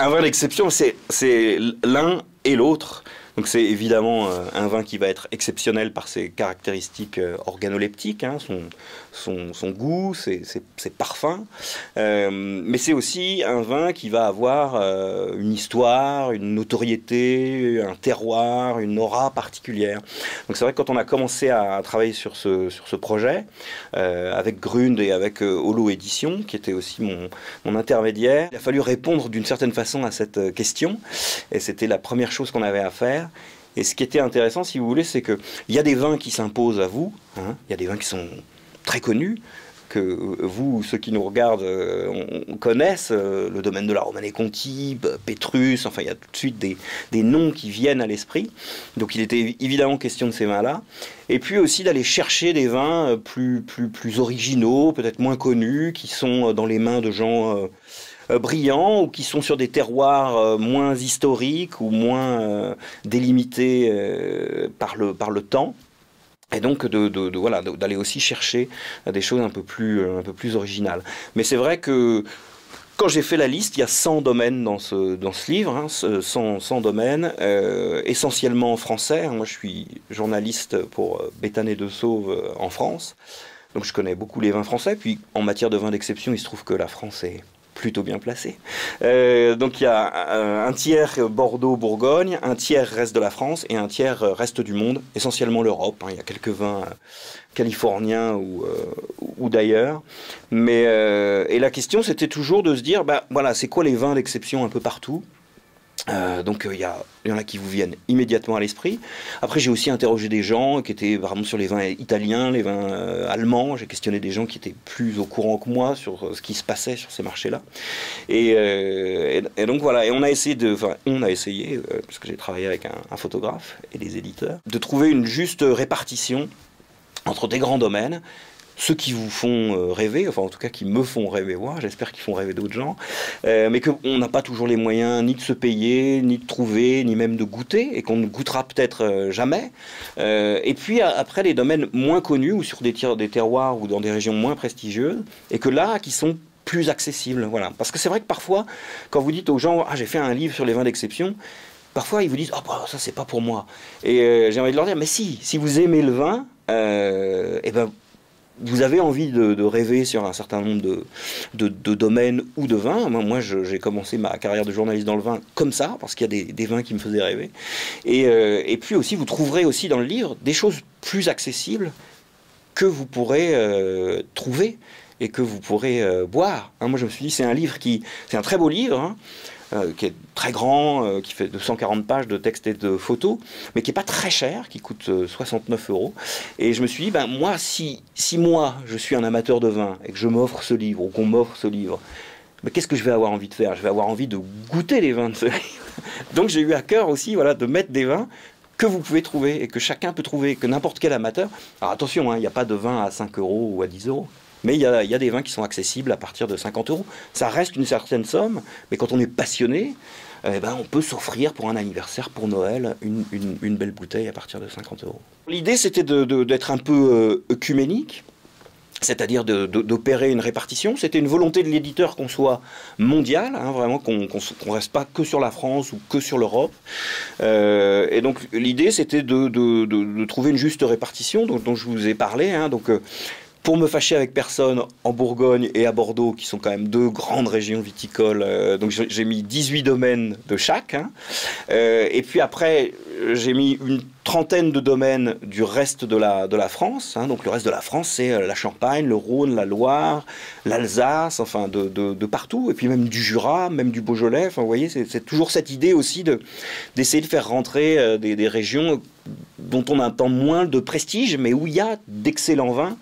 Un vin d'exception, c'est l'un et l'autre. Donc c'est évidemment un vin qui va être exceptionnel par ses caractéristiques organoleptiques, hein, son goût, ses parfums. Mais c'est aussi un vin qui va avoir une histoire, une notoriété, un terroir, une aura particulière. Donc c'est vrai que quand on a commencé à travailler sur ce projet, avec Grund et avec Holo Édition, qui était aussi mon intermédiaire, il a fallu répondre d'une certaine façon à cette question. Et c'était la première chose qu'on avait à faire. Et ce qui était intéressant, si vous voulez, c'est qu'il y a des vins qui s'imposent à vous, hein. Il y a des vins qui sont très connus, que vous, ceux qui nous regardent, on connaissent, le domaine de la Romanée Conti, Pétrus, enfin il y a tout de suite des noms qui viennent à l'esprit. Donc il était évidemment question de ces vins-là. Et puis aussi d'aller chercher des vins plus originaux, peut-être moins connus, qui sont dans les mains de gens brillants ou qui sont sur des terroirs moins historiques ou moins délimités par le temps. Et donc voilà, d'aller aussi chercher des choses un peu plus originales. Mais c'est vrai que quand j'ai fait la liste, il y a 100 domaines dans ce livre, hein, 100 domaines, essentiellement français. Moi, je suis journaliste pour Béthane de Sauve en France, donc je connais beaucoup les vins français. Puis en matière de vins d'exception, il se trouve que la France est plutôt bien placé. Donc il y a un tiers Bordeaux-Bourgogne, un tiers reste de la France et un tiers reste du monde, essentiellement l'Europe. Hein. Il y a quelques vins californiens ou d'ailleurs. Mais et la question c'était toujours de se dire, bah, voilà, c'est quoi les vins d'exception un peu partout. Donc il y en a qui vous viennent immédiatement à l'esprit. Après j'ai aussi interrogé des gens qui étaient vraiment sur les vins italiens, les vins allemands. J'ai questionné des gens qui étaient plus au courant que moi sur ce qui se passait sur ces marchés-là. Et donc voilà, et on a essayé parce que j'ai travaillé avec un photographe et des éditeurs, de trouver une juste répartition entre des grands domaines, ceux qui vous font rêver, enfin en tout cas qui me font rêver moi, j'espère qu'ils font rêver d'autres gens, mais qu'on n'a pas toujours les moyens ni de se payer, ni de trouver, ni même de goûter, et qu'on ne goûtera peut-être jamais. Et puis après les domaines moins connus, ou sur des terroirs, ou dans des régions moins prestigieuses, et que là, qui sont plus accessibles. Voilà. Parce que c'est vrai que parfois, quand vous dites aux gens « Ah, j'ai fait un livre sur les vins d'exception », parfois ils vous disent « Ah, bah, ça c'est pas pour moi ». Et j'ai envie de leur dire « Mais si vous aimez le vin, et ben vous avez envie de rêver sur un certain nombre de domaines ou de vins. Moi j'ai commencé ma carrière de journaliste dans le vin comme ça, parce qu'il y a des vins qui me faisaient rêver. Et puis aussi, vous trouverez aussi dans le livre des choses plus accessibles que vous pourrez trouver et que vous pourrez boire. Hein, moi je me suis dit, c'est un très beau livre, hein, qui est très grand, qui fait 240 pages de texte et de photos, mais qui n'est pas très cher, qui coûte 69 €. Et je me suis dit, ben, moi, si moi, je suis un amateur de vin, et que je m'offre ce livre, ou qu'on m'offre ce livre, mais qu'est-ce que je vais avoir envie de faire? Je vais avoir envie de goûter les vins de ce livre. Donc j'ai eu à cœur aussi, voilà, de mettre des vins que vous pouvez trouver, et que chacun peut trouver, que n'importe quel amateur. Alors attention, hein, il n'y a pas de vin à 5 € ou à 10 €. Mais il y a des vins qui sont accessibles à partir de 50 €. Ça reste une certaine somme, mais quand on est passionné, on peut s'offrir pour un anniversaire, pour Noël, une belle bouteille à partir de 50 €. L'idée, c'était d'être un peu œcuménique, c'est-à-dire d'opérer une répartition. C'était une volonté de l'éditeur qu'on soit mondial, hein, vraiment qu'on ne reste pas que sur la France ou que sur l'Europe. Et donc l'idée, c'était de trouver une juste répartition dont je vous ai parlé. Hein, donc, pour me fâcher avec personne, en Bourgogne et à Bordeaux, qui sont quand même deux grandes régions viticoles, donc j'ai mis 18 domaines de chaque. Hein. Et puis après, j'ai mis une trentaine de domaines du reste de la France. Hein. Donc le reste de la France, c'est la Champagne, le Rhône, la Loire, l'Alsace, enfin de partout. Et puis même du Jura, même du Beaujolais. Enfin, vous voyez, c'est toujours cette idée aussi d'essayer de faire rentrer des régions dont on entend moins de prestige, mais où il y a d'excellents vins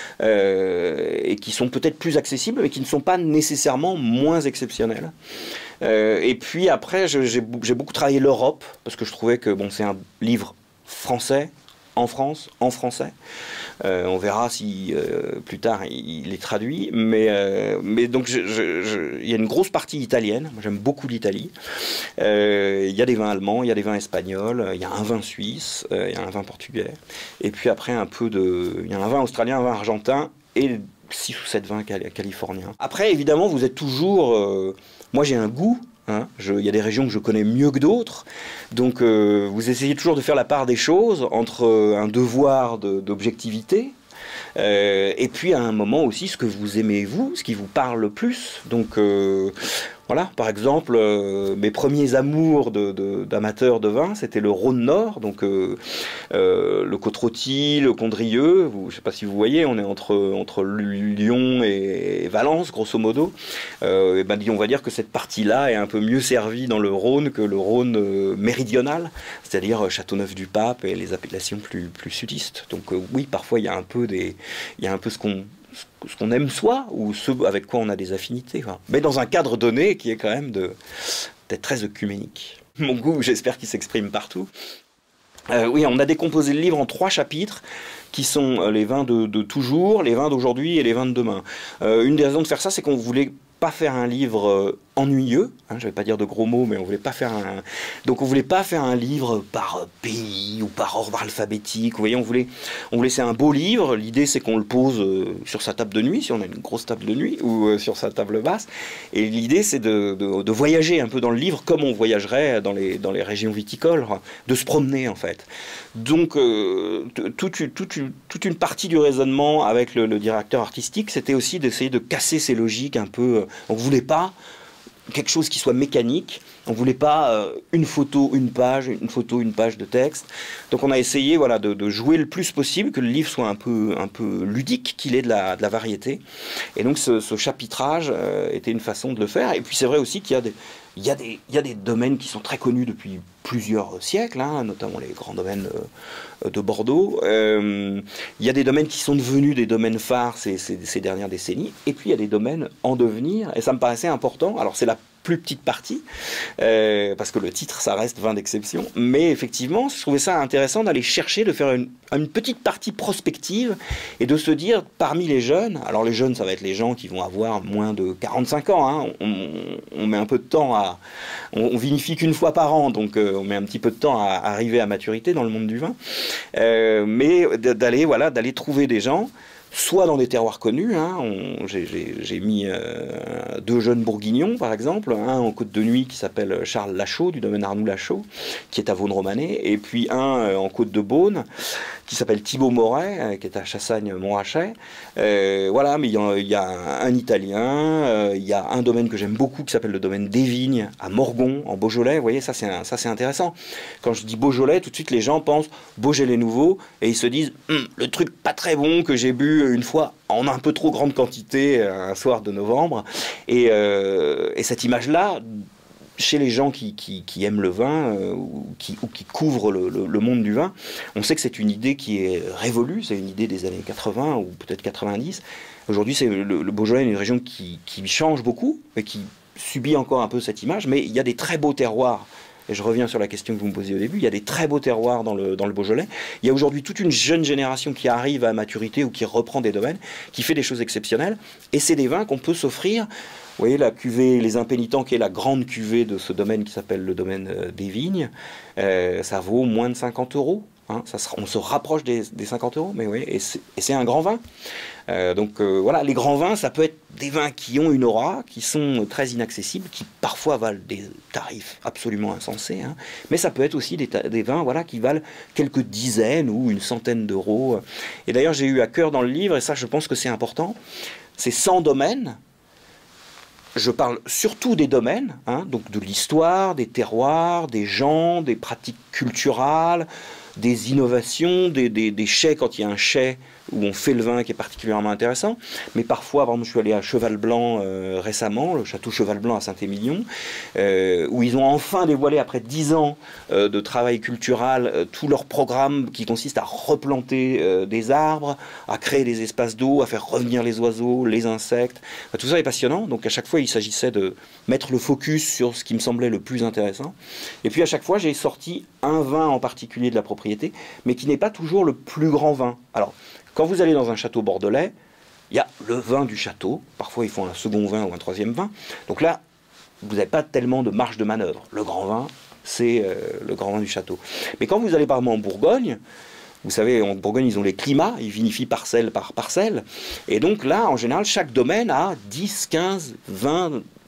et qui sont peut-être plus accessibles, mais qui ne sont pas nécessairement moins exceptionnels. Et puis après, j'ai beaucoup travaillé l'Europe, parce que je trouvais que bon, c'est un livre français, en France, en français. On verra si plus tard il est traduit. Mais donc il y a une grosse partie italienne. Moi j'aime beaucoup l'Italie. Il y a des vins allemands, il y a des vins espagnols, il y a un vin suisse, il y a un vin portugais. Et puis après il y a un vin australien, un vin argentin et 6 ou 7 vins californiens. Après évidemment vous êtes toujours... moi j'ai un goût Hein. Il y a des régions que je connais mieux que d'autres. Donc vous essayez toujours de faire la part des choses entre un devoir d'objectivité et puis à un moment aussi ce que vous aimez vous, ce qui vous parle le plus. Donc voilà, par exemple, mes premiers amours d'amateurs de vin, c'était le Rhône Nord, donc le Côte-Rôti, le Condrieu. Je ne sais pas si vous voyez, on est entre Lyon et Valence, grosso modo. Et ben, on va dire que cette partie-là est un peu mieux servie dans le Rhône que le Rhône méridional, c'est-à-dire Châteauneuf-du-Pape et les appellations plus sudistes. Donc oui, parfois il y a un peu ce qu'on aime soi, ou ce avec quoi on a des affinités. Enfin. Mais dans un cadre donné qui est quand même d'être très œcuménique. Mon goût, j'espère qu'il s'exprime partout. Oui, on a décomposé le livre en 3 chapitres, qui sont les vins de toujours, les vins d'aujourd'hui et les vins de demain. Une des raisons de faire ça, c'est qu'on voulait pas faire un livre ennuyeux, hein, je vais pas dire de gros mots, mais on voulait pas faire donc on voulait pas faire un livre par pays ou par ordre alphabétique. Vous voyez, on voulait c'est un beau livre. L'idée c'est qu'on le pose sur sa table de nuit, si on a une grosse table de nuit, ou sur sa table basse. Et l'idée c'est de voyager un peu dans le livre comme on voyagerait dans les régions viticoles, de se promener en fait. Donc toute une partie du raisonnement avec le directeur artistique, c'était aussi d'essayer de casser ces logiques un peu. On ne voulait pas quelque chose qui soit mécanique, on ne voulait pas une photo, une page de texte. Donc on a essayé voilà, de jouer le plus possible, que le livre soit un peu ludique, qu'il ait de la variété. Et donc ce chapitrage était une façon de le faire. Et puis c'est vrai aussi qu'il y a des domaines qui sont très connus depuis plusieurs siècles, hein, notamment les grands domaines de Bordeaux. Il y a des domaines qui sont devenus des domaines phares ces dernières décennies. Et puis il y a des domaines en devenir. Et ça me paraissait important. Alors c'est la plus petite partie, parce que le titre, ça reste vin d'exception. Mais effectivement, je trouvais ça intéressant d'aller chercher, de faire une petite partie prospective et de se dire, parmi les jeunes, alors les jeunes, ça va être les gens qui vont avoir moins de 45 ans, hein, on met un peu de temps on vinifie qu'une fois par an, donc on met un petit peu de temps à arriver à maturité dans le monde du vin, mais d'aller trouver des gens, soit dans des terroirs connus, hein, j'ai mis 2 jeunes bourguignons par exemple, un en Côte de Nuit qui s'appelle Charles Lachaud, du domaine Arnoux Lachaud, qui est à Vaune-Romanée, et puis un en Côte de Beaune, qui s'appelle Thibaut Moret, qui est à Chassagne-Montrachet. Voilà, mais il y a un Italien, il y a un domaine que j'aime beaucoup qui s'appelle le domaine des Vignes, à Morgon, en Beaujolais. Vous voyez, ça c'est intéressant. Quand je dis Beaujolais, tout de suite les gens pensent Beaujolais nouveau, et ils se disent le truc pas très bon que j'ai bu une fois en un peu trop grande quantité un soir de novembre. Et cette image-là, chez les gens qui aiment le vin ou qui couvrent le monde du vin, on sait que c'est une idée qui est révolue, c'est une idée des années 80 ou peut-être 90. Aujourd'hui, le Beaujolais est une région qui change beaucoup et qui subit encore un peu cette image, mais il y a des très beaux terroirs. Et je reviens sur la question que vous me posiez au début, il y a des très beaux terroirs dans le Beaujolais. Il y a aujourd'hui toute une jeune génération qui arrive à maturité ou qui reprend des domaines, qui fait des choses exceptionnelles. Et c'est des vins qu'on peut s'offrir. Vous voyez, la cuvée Les Impénitents, qui est la grande cuvée de ce domaine qui s'appelle le domaine des Vignes, ça vaut moins de 50 €. Hein, on se rapproche des 50 €, mais oui, et c'est un grand vin. Donc voilà, les grands vins, ça peut être des vins qui ont une aura, qui sont très inaccessibles, qui parfois valent des tarifs absolument insensés, hein, mais ça peut être aussi des vins voilà, qui valent quelques dizaines ou une centaine d'euros. Et d'ailleurs, j'ai eu à cœur dans le livre, et ça je pense que c'est important, c'est 100 domaines. Je parle surtout des domaines, hein, donc de l'histoire, des terroirs, des gens, des pratiques culturelles, des innovations, des chais quand il y a un chai où on fait le vin qui est particulièrement intéressant. Mais parfois, par exemple, je suis allé à Cheval Blanc récemment, le château Cheval Blanc à Saint-Émilion, où ils ont enfin dévoilé, après 10 ans de travail culturel, tout leur programme qui consiste à replanter des arbres, à créer des espaces d'eau, à faire revenir les oiseaux, les insectes. Enfin, tout ça est passionnant. Donc à chaque fois, il s'agissait de mettre le focus sur ce qui me semblait le plus intéressant. Et puis à chaque fois, j'ai sorti un vin en particulier de la propriété, mais qui n'est pas toujours le plus grand vin. Alors, quand vous allez dans un château bordelais, il y a le vin du château. Parfois, ils font un second vin ou un troisième vin. Donc là, vous n'avez pas tellement de marge de manœuvre. Le grand vin, c'est le grand vin du château. Mais quand vous allez par exemple en Bourgogne, vous savez, en Bourgogne, ils ont les climats, ils vinifient parcelle par parcelle. Et donc là, en général, chaque domaine a 10, 15, 20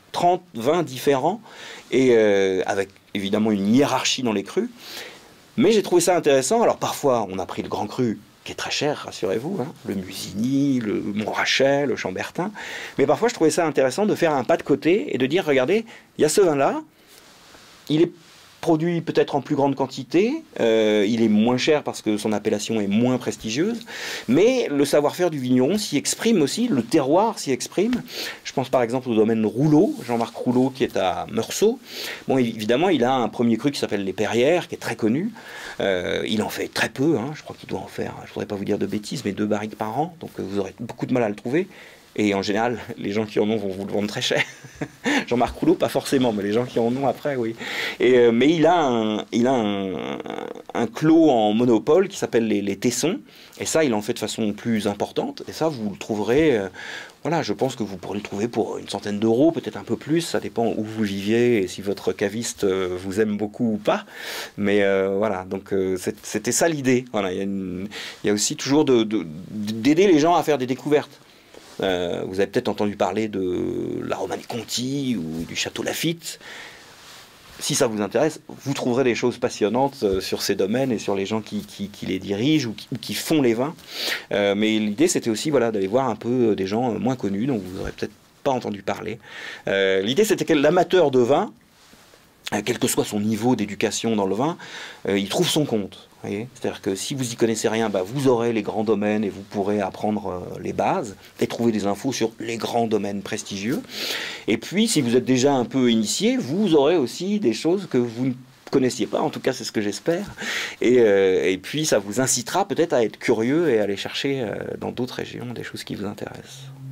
30, 20 différents, et avec évidemment une hiérarchie dans les crus. Mais j'ai trouvé ça intéressant. Alors parfois, on a pris le grand cru, qui est très cher, rassurez-vous, hein, le Musigny, le Montrachet, le Chambertin. Mais parfois, je trouvais ça intéressant de faire un pas de côté et de dire, regardez, il y a ce vin-là, il est produit peut-être en plus grande quantité, il est moins cher parce que son appellation est moins prestigieuse, mais le savoir-faire du vigneron s'y exprime aussi, le terroir s'y exprime. Je pense par exemple au domaine Rouleau, Jean-Marc Rouleau qui est à Meursault. Bon, évidemment, il a un premier cru qui s'appelle les Perrières, qui est très connu. Il en fait très peu, hein, je crois qu'il doit en faire, je ne voudrais pas vous dire de bêtises, mais 2 barriques par an, donc vous aurez beaucoup de mal à le trouver. Et en général, les gens qui en ont vont vous le vendre très cher. Jean-Marc Rouleau, pas forcément, mais les gens qui en ont après, oui. Mais il a un clos en monopole qui s'appelle les Tessons. Et ça, il en fait de façon plus importante. Et ça, vous le trouverez... voilà, je pense que vous pourrez le trouver pour une centaine d'euros, peut-être un peu plus. Ça dépend où vous viviez et si votre caviste vous aime beaucoup ou pas. Mais voilà, donc c'était ça l'idée. Voilà, il y a aussi toujours d'aider les gens à faire des découvertes. Vous avez peut-être entendu parler de la Romanée-Conti ou du Château Lafite. Si ça vous intéresse, vous trouverez des choses passionnantes sur ces domaines et sur les gens qui les dirigent ou qui font les vins. Mais l'idée, c'était aussi voilà, d'aller voir un peu des gens moins connus, dont vous n'aurez peut-être pas entendu parler. L'idée, c'était que l'amateur de vin, quel que soit son niveau d'éducation dans le vin, il trouve son compte. C'est-à-dire que si vous n'y connaissez rien, bah, vous aurez les grands domaines et vous pourrez apprendre les bases et trouver des infos sur les grands domaines prestigieux. Et puis, si vous êtes déjà un peu initié, vous aurez aussi des choses que vous ne connaissiez pas, en tout cas c'est ce que j'espère. Et puis, ça vous incitera peut-être à être curieux et à aller chercher dans d'autres régions des choses qui vous intéressent.